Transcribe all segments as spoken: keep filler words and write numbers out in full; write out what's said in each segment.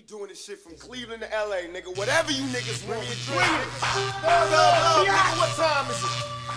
doing this shit from Cleveland to L A, nigga. Whatever you niggas want. Dream it. Thug love, nigga. What time is it?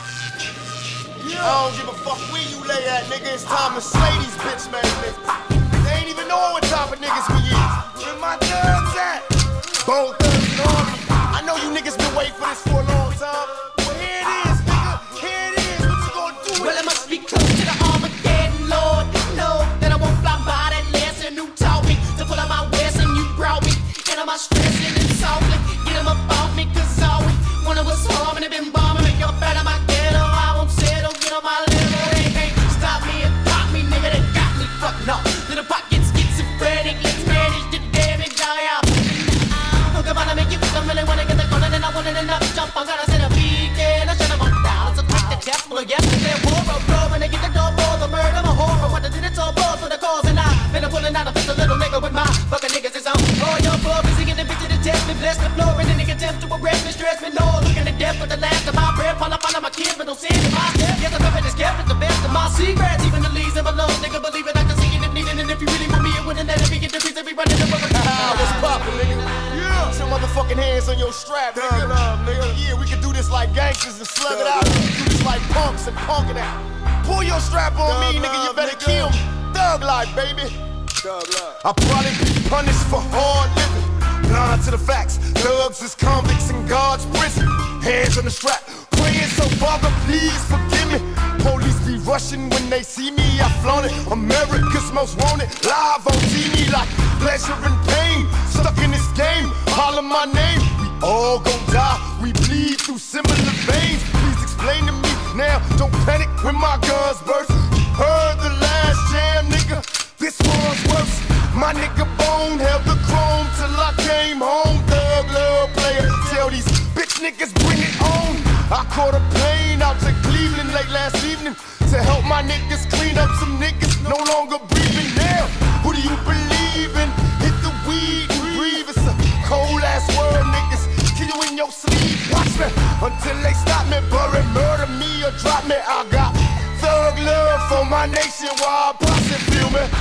Yeah. I don't give a fuck where you lay at, nigga. It's time to slay these bitch man niggas. They ain't even know what type of niggas we is. Where my thugs at? Bone thugs and army. I know you niggas been waiting for this for a long time. But here it is, nigga. Here it is. What you gonna do? Well, I must be close to the Armageddon, Lord. Know that I won't fly by that lesson. Who taught me to pull out my west and you brought me into my stressing and softly. Get them up off me, cause all we wanted was harm and they been bombing me up out of my ghetto. I won't settle, get on my level. They can't stop me and pop me, nigga. They got me fucked up. Little pockets schizophrenic. Let's manage the damage, I am. Look, I'm gonna make you feel. I really wanna get the corner and I want it enough jump. I'm gonna send a beacon. I should have went down. So quick the test. Well, yes, they're war of love and they get the door for the murder. I'm a horror. What I did, it's all balls for the cause. And I've been pulling out a fist, a little nigga with my fucking niggas is on. All your bub is getting the bitch to the test me. Bless the floor and then they attempt to arrest me. Stress me, no. Looking to death with the last of my breath. Fall up on my kids, but don't see it in my step. Yes, I'm up in this kept at the best of my secrets. Even the leaves of my love, nigga. Believe it, I can see it if needed. And if you really want me, it wouldn't let it be. Get the piece that we running the rubber. What's poppin', nigga? Yeah. Put your motherfucking hands on your strap, nigga. Love, nigga. Yeah, we can do this like gangsters and slug it out. We can do this like punks and punk it out. Pull your strap on Thug me, nigga. Love, you better nigga. Kill me. Thug life, baby. Thug love. I probably be punished for hard living. Blind to the facts. Thugs is convicts in God's prison. Hands on the strap. Praying so Father, please forgive me. Police be rushing when they see me. I flaunt it. America's most wanted. Live on T V like pleasure and pain. Stuck in this game. Holler my name. We all gon' die. We bleed through similar veins. Please explain to me now. Don't panic when my guns burst. You heard the last jam, nigga. This one's worse. My nigga Bone held the chrome till I came home. Thug love player. Tell these bitch niggas bring it on. I caught a plane out to Cleveland late last evening to help my niggas clean up some niggas no longer breathing. Now, who do you believe in? Hit the weed and breathe. It's a cold ass world, niggas. Kill you in your sleep. Watch me until they stop me, bury, murder me or drop me. I got thug love for my nation while I posse, feel me.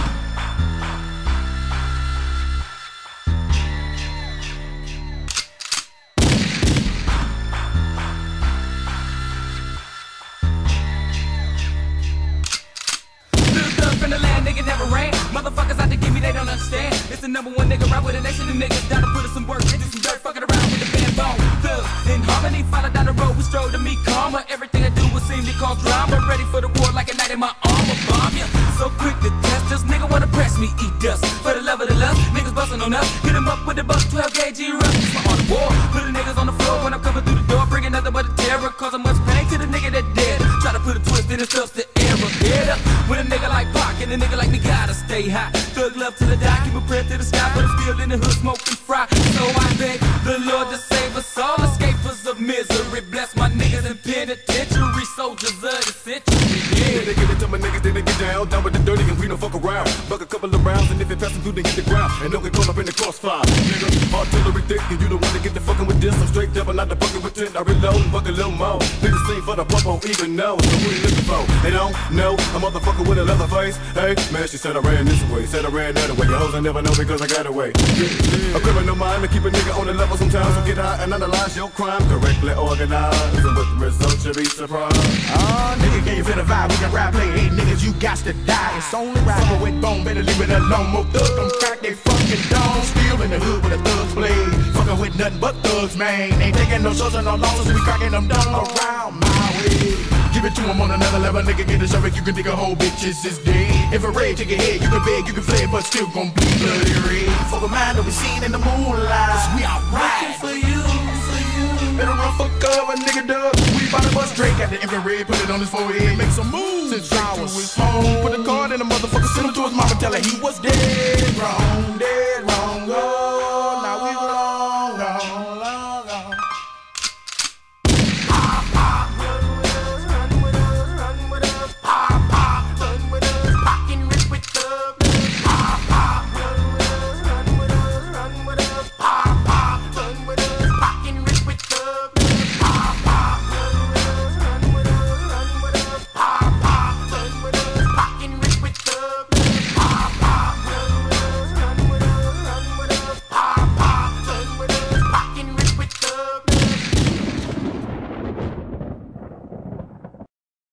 From the land, nigga never rain. Motherfuckers out to give me, they don't understand. It's the number one nigga right with a nation of niggas down to put in some work, into some dirt, fucking around with the band bone. Thugs in harmony, follow down the road, we stroll to meet karma. Everything I do will seem to cause drama. Ready for the war like a knight in my armor, bomb ya. So quick to test us, nigga wanna press me, eat dust. For the love of the lust, niggas bustin' on us. Hit 'em up with the bus, twelve gauge E-rush. It's my art of war. Putting niggas on the floor when I'm coming through the door, bringing nothing but a terror, causing much pain to the nigga that dead. Try to put a twist in his stuff's the error. Head up with a nigga like Pac and a nigga like me gotta stay high. Thug love to the die, keep a prayer to the sky, but I'm still in the hood smoking fry. So I beg the Lord to save us all, escapers of misery. Bless my niggas in penitentiary, soldiers of the century. Yeah, they get it to my niggas, then they get down, down with the dirty and we don't fuck around. Buck a couple of rounds and if it passes through, they hit the ground and don't get caught up in the crossfire. Nigga, artillery thick and you don't want to get the fucking with this. I'm straight up and not the fucking with ten. I reload and buck a little more. Be the same for the pump, won't even know. So who you looking for? They don't know a motherfucker with a leather face. Hey, man, she said I ran this way, said I ran that way. Your hoes I never know because I got away. Yeah. A criminal mind to keep a nigga on the level sometimes. So get high and analyze your crime correctly organized. And with the result you be surprised. Oh, nigga, can you feel the vibe? We can rap, play, hey, niggas, you got to die. It's only right. Suffer with bone, better leave it alone. More thug, them crack, they fucking dome. Still in the hood with a thug's blade. Fucking with nothing but thugs, man. Ain't taking no shows and no losses, we cracking them down around my way. Give it to him on another level, nigga, get a shovel, you can dig a whole bitches is dead. If a raid take your head, you can beg, you can flay, but still gon' bleed bloody red. Fuck a mind that we seen in the moonlight, cause we alright. For you, for you. Better run for cover, nigga, dub. We bout to bust Drake at the infrared, put it on his forehead, make some moves. Send straight to his home, put a card in the motherfucker, send him to his mama, tell her he was dead wrong, dead wrong.